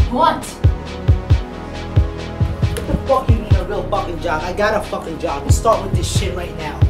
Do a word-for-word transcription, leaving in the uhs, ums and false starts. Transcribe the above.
What? What the fuck you mean a real fucking job? I got a fucking job. Let's start with this shit right now.